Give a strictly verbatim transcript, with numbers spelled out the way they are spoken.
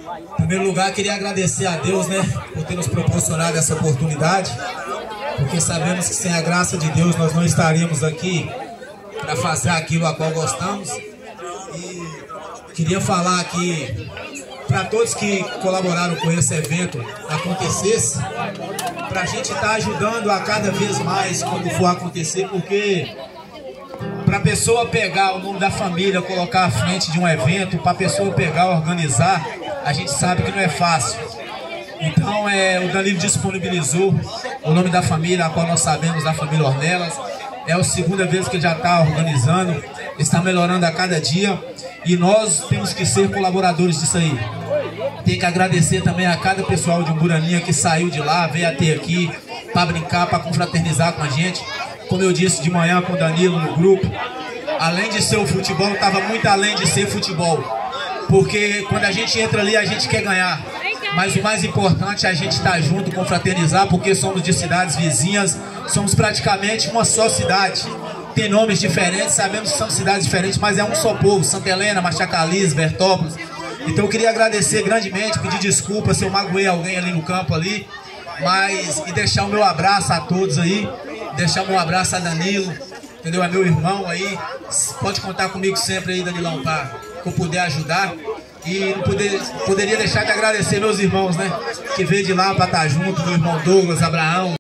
Em primeiro lugar, queria agradecer a Deus, né, por ter nos proporcionado essa oportunidade, porque sabemos que sem a graça de Deus nós não estaríamos aqui para fazer aquilo a qual gostamos. E queria falar aqui para todos que colaboraram com esse evento acontecesse, para a gente estar ajudando a cada vez mais quando for acontecer, porque para a pessoa pegar o nome da família, colocar à frente de um evento, para a pessoa pegar, organizar, a gente sabe que não é fácil. Então é, o Danilo disponibilizou o nome da família, a qual nós sabemos, da família Ornelas. É a segunda vez que ele já está organizando, está melhorando a cada dia, e nós temos que ser colaboradores disso aí. Tem que agradecer também a cada pessoal de Umburaninha que saiu de lá, veio até aqui para brincar, para confraternizar com a gente. Como eu disse de manhã com o Danilo no grupo, além de ser o futebol, estava muito além de ser futebol. Porque quando a gente entra ali, a gente quer ganhar. Mas o mais importante é a gente estar junto, confraternizar, porque somos de cidades vizinhas, somos praticamente uma só cidade. Tem nomes diferentes, sabemos que são cidades diferentes, mas é um só povo. Santa Helena, Machacaliz, Bertópolis. Então eu queria agradecer grandemente, pedir desculpa se eu magoei alguém ali no campo ali, mas e deixar o meu abraço a todos aí, deixar o meu abraço a Danilo, entendeu? É meu irmão aí, pode contar comigo sempre aí, Danilão, para que eu puder ajudar. E não poder, poderia deixar de agradecer meus irmãos, né, que veio de lá para estar junto, meu irmão Douglas, Abraão.